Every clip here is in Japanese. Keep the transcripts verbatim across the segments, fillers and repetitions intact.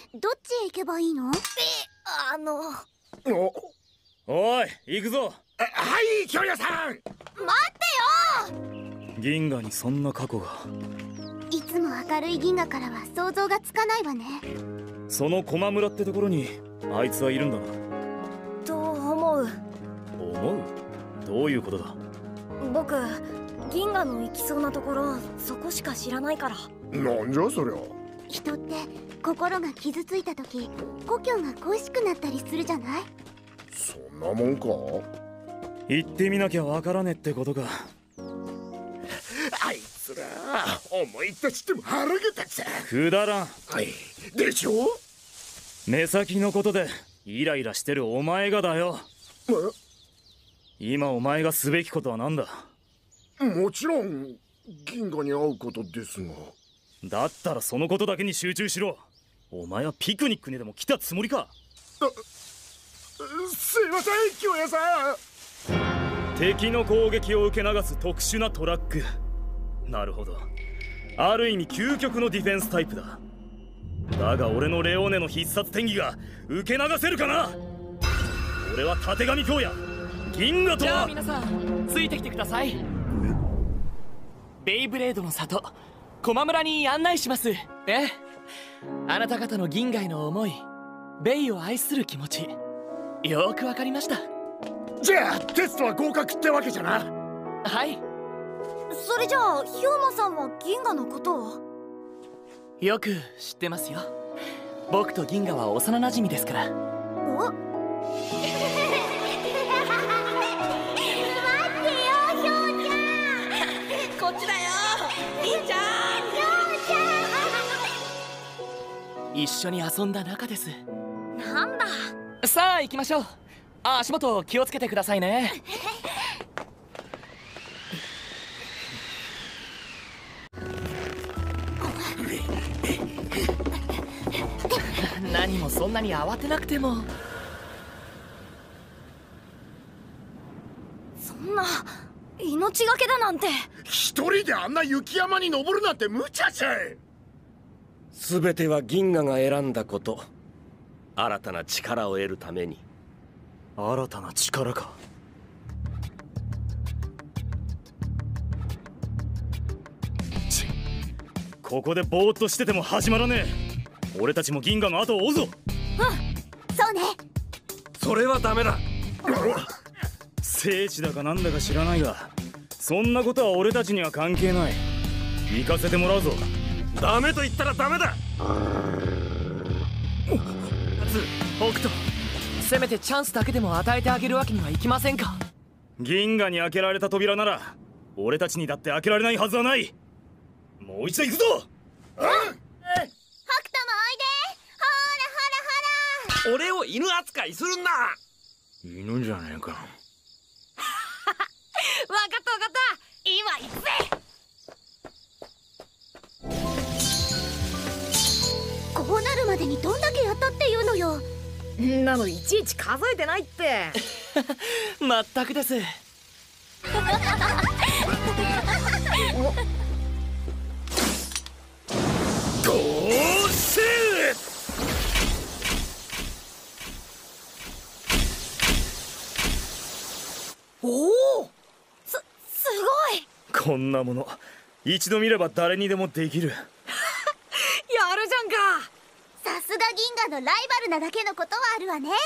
どっちへ行けばいいの？え、 あのおおい、行くぞ。 はい、京也さん。 待ってよ。 銀河にそんな過去が。 いつも明るい銀河からは想像がつかないわね。 その駒村ってところにあいつはいるんだな。 と思う。 思う？どういうことだ？ 僕、銀河の行きそうなところそこしか知らないから。 なんじゃそりゃ。 人って心が傷ついた時、故郷が恋しくなったりするじゃない？ そんなもんか。 行ってみなきゃわからねえってことか。 あいつら思い出しても腹が立つ。 くだらん。 はいでしょ。 目先のことでイライラしてるお前がだよ。今お前がすべきことは何だ？ もちろん銀河に会うことですが。 だったらそのことだけに集中しろ。お前はピクニックにでも来たつもりか？ すいません、京也さん。敵の攻撃を受け流す特殊なトラック。なるほど、ある意味究極のディフェンスタイプだ。だが俺のレオーネの必殺天技が受け流せるかな？俺はたてがみ京也、銀河とは。 じゃあ皆さんついてきてください。ベイブレードの里駒村に案内します。ええ、あなた方の銀河への思い、ベイを愛する気持ち、よーくわかりました。 じゃあテストは合格ってわけじゃな。 はい。 それじゃあヒョウマさんは銀河のことを？ よく知ってますよ。僕と銀河は幼馴染ですから。 おこっちだよ、いいじゃん。一緒に遊んだ仲です。 なんだ。 さあ行きましょう。あ、足元気をつけてくださいね。何もそんなに慌てなくても。 そんな命がけだなんて。 一人であんな雪山に登るなんて無茶じゃい。 全ては銀河が選んだこと。新たな力を得るために。 新たな力か。ちここでぼーっとしてても始まらねえ。俺たちも銀河の後を追うぞ。 うん、そうね。 それはダメだ。 聖地だかなんだか知らないが、そんなことは俺たちには関係ない。行かせてもらうぞ。 ダメと言ったらダメだ。 北斗、せめてチャンスだけでも与えてあげるわけにはいきませんか？ 銀河に開けられた扉なら俺たちにだって開けられないはずはない。もう一度行くぞ。 北斗もおいで。ほらほらほら。 俺を犬扱いするんだ。 犬じゃねえか。 わかったわかった、今行くぜ。 こうなるまでにどんだけやったっていうのよ。 んなのいちいち数えてないって。 まったくです。 どうせおお、す、すごい。 こんなもの一度見れば誰にでもできる。 やるじゃんか。 さすが銀河のライバルなだけのことはあるわね。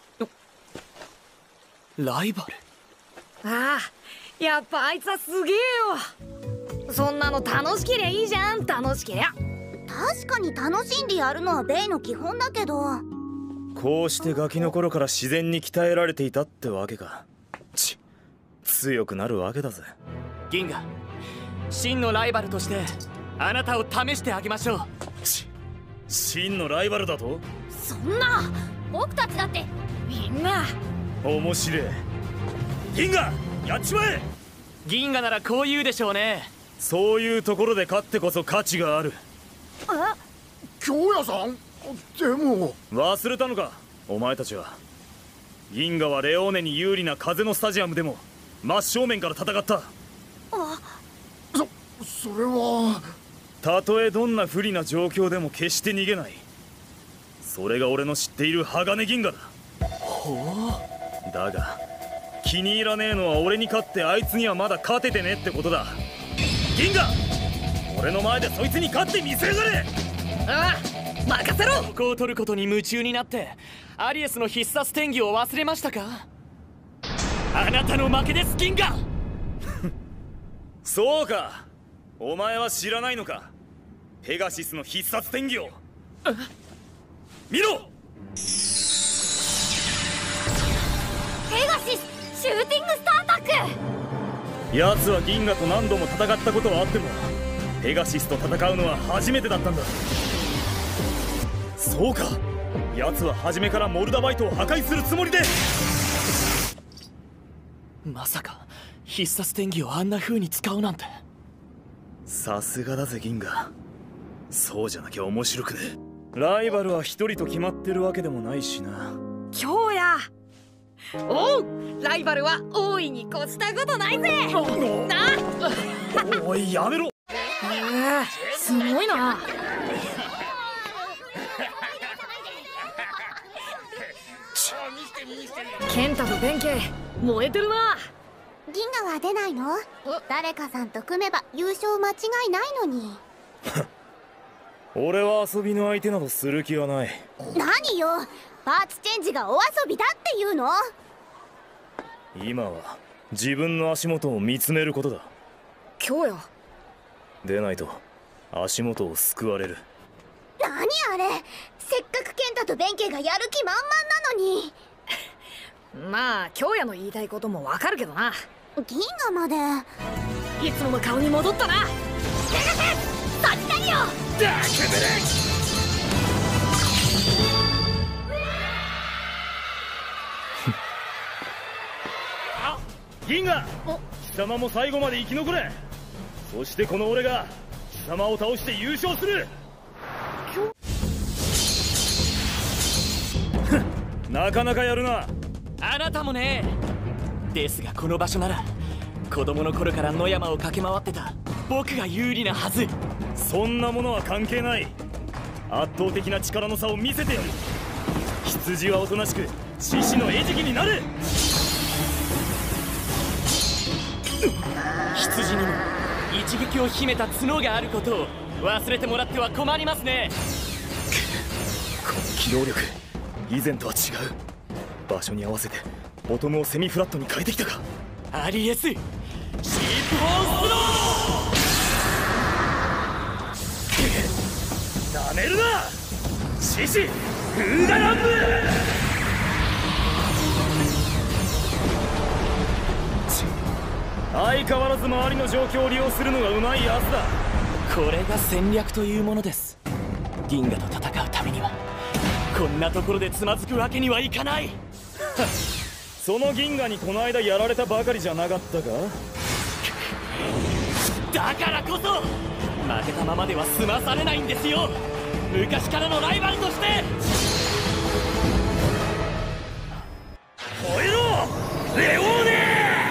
ライバル？ ああ、やっぱあいつはすげえよ。そんなの楽しけりゃいいじゃん。楽しけりゃ。 確かに楽しんでやるのはベイの基本だけど。 こうしてガキの頃から自然に鍛えられていたってわけか。ち強くなるわけだぜ。 銀河、真のライバルとしてあなたを試してあげましょう。 ち真のライバルだと？ そんな、僕たちだってみんな。 面白え。銀河やっちまえ。 銀河ならこう言うでしょうね。 そういうところで勝ってこそ価値がある。 え、 京也さん。でも忘れたのかお前たちは。銀河はレオーネに有利な風のスタジアムでも真正面から戦った。 あ、 そそれはたとえどんな不利な状況でも決して逃げない。 それが俺の知っている鋼銀河だ。 ほう。 だが気に入らねえのは俺に勝ってあいつにはまだ勝ててねえってことだ。銀河、俺の前でそいつに勝ってみせやがれ。 ああ、任せろ。 ここを取ることに夢中になってアリエスの必殺天技を忘れましたか？あなたの負けです、銀河。 そうか、お前は知らないのか、ペガシスの必殺天技を。見ろ。 ペガシスシューティングスターアタック。 奴は銀河と何度も戦ったことはあってもペガシスと戦うのは初めてだったんだ。そうか、奴は初めからモルダバイトを破壊するつもりで。 まさか必殺天技をあんな風に使うなんて。 さすがだぜ銀河、そうじゃなきゃ面白くねえ。ライバルは一人と決まってるわけでもないしな。 今日や。おう、ライバルは大いに越したことないぜ。なおいやめろ。 えー、すごいな。ケンタと弁慶燃えてるな。 銀河は出ないの？誰かさんと組めば優勝間違いないのに。 俺は遊びの相手などする気はない。 何よ、パーツチェンジがお遊びだっていうの？ 今は自分の足元を見つめることだ。 今日や。 でないと足元を救われる。 何あれ、せっかくケンタと弁慶がやる気満々なのに。 まあ今日やの言いたいこともわかるけどな。 銀河まで。 いつもの顔に戻ったな。ペガシス、そっちだよ。 銀河、貴様も最後まで生き残れ。そしてこの俺が貴様を倒して優勝する。なかなかやるな。 あなたもね。ですがこの場所なら子供の頃から野山を駆け回ってた僕が有利なはず。 そんなものは関係ない。圧倒的な力の差を見せてやる。羊はおとなしく獅子の餌食になる。 羊にも一撃を秘めた角があることを忘れてもらっては困りますね。 この機動力、以前とは違う。場所に合わせてボトムをセミフラットに変えてきたか。 アリエス、シープボーンスロー。 なめるな獅子フーガランブ。相変わらず周りの状況を利用するのがうまいやつだ。 これが戦略というものです。銀河と戦うためにはこんなところでつまずくわけにはいかない。 その銀河にこの間やられたばかりじゃなかったか。 だからこそ負けたままでは済まされないんですよ。昔からのライバルとして。 吠えろレオーネ。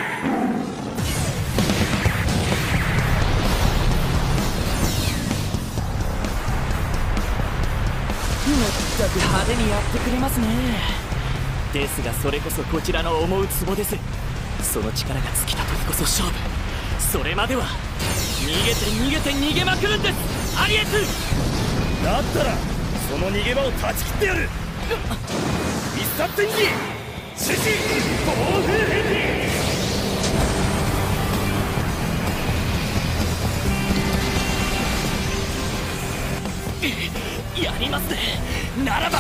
まったく派手にやってくれますね。ですがそれこそこちらの思うツボです。その力が尽きた時こそ勝負。それまでは逃げて逃げて逃げまくるんです、アリエス。 だったらその逃げ場を断ち切ってやる。必殺天技獅子暴風変やりますね。ならば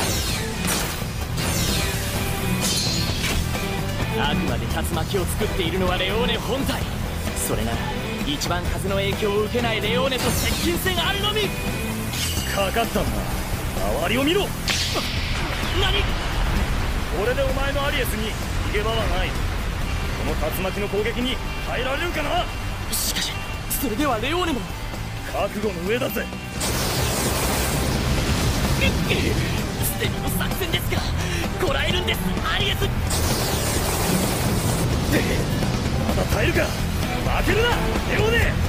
あくまで竜巻を作っているのはレオーネ本体。それなら一番風の影響を受けないレオーネと接近戦あるのみ。 かかったな。周りを見ろ。 何。 これでお前のアリエスに逃げ場はない。この竜巻の攻撃に耐えられるかな。 しかしそれではレオーネも覚悟の上だぜ。 捨て身の作戦ですがこらえるんです、アリエス。 まだ耐えるか。負けるなレオーネ。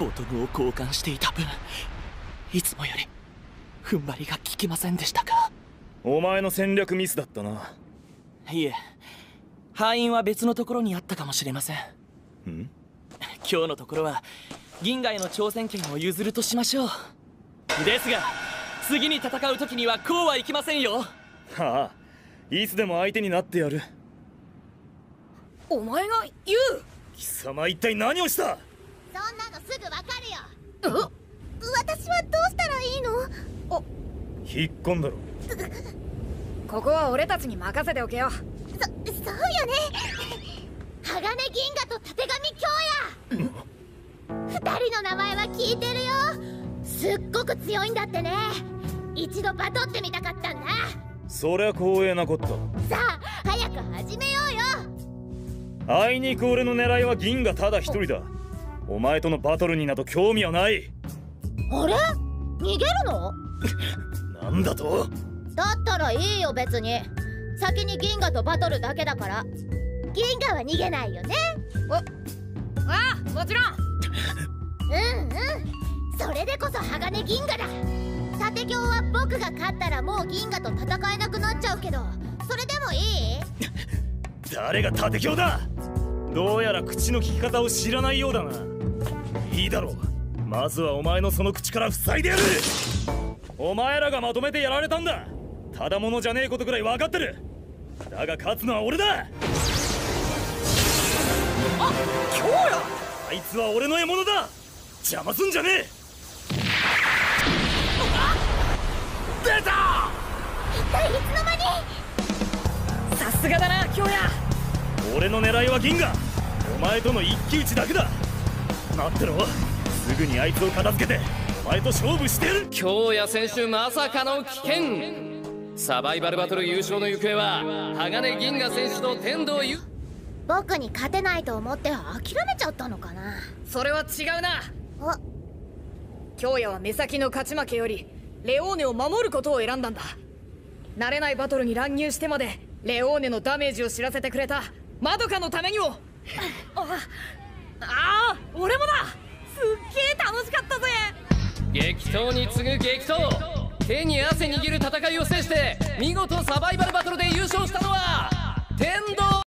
ボトムを交換していた分、いつもより踏ん張りが効きませんでしたか。 お前の戦略ミスだったな。 いえ、敗因は別のところにあったかもしれません。 ん？ 今日のところは銀河への挑戦権を譲るとしましょう。ですが次に戦う時にはこうはいきませんよ。 はあ、いつでも相手になってやる。 お前が言う？ 貴様一体何をした？ そんなのすぐわかるよ。私はどうしたらいいの？ 引っ込んだろ。 ここは俺たちに任せておけよ。 そ、そうよね。鋼銀河とたてがみ京也。二人の名前は聞いてるよ。すっごく強いんだってね。一度バトってみたかったんだ。 そりゃ光栄なこった。 さあ早く始めようよ。 あいにく俺の狙いは銀河ただ一人だ。お前とのバトルになど興味はない。 あれ？逃げるの？ なんだと？ だったらいいよ別に。先に銀河とバトルだけだから。銀河は逃げないよね。 ああ、もちろん。 うんうん、それでこそ鋼銀河だ。盾京は僕が勝ったらもう銀河と戦えなくなっちゃうけど、それでもいい？ 誰が盾京だ？どうやら口の利き方を知らないようだな。いいだろう、まずはお前のその口から塞いでやる。お前らがまとめてやられたんだ。ただものじゃねえことくらい分かってる。だが勝つのは俺だ。 あ、今日や。 あいつは俺の獲物だ。邪魔すんじゃねえ。出た！ 一体いつの間に？ さすがだな今日や。 俺の狙いは銀河。お前との一騎打ちだけだ。待ってろ、すぐにあいつを片付けてお前と勝負してやる。 京也選手まさかの危険。サバイバルバトル優勝の行方は鋼銀河選手と天童ゆ。 僕に勝てないと思って諦めちゃったのかな。 それは違うな。 あ、 京也は目先の勝ち負けよりレオーネを守ることを選んだんだ。慣れないバトルに乱入してまでレオーネのダメージを知らせてくれたマドカのためにも。ああ、俺もだ。すっげえ楽しかったぜ。 激闘に次ぐ激闘。手に汗握る戦いを制して見事サバイバルバトルで優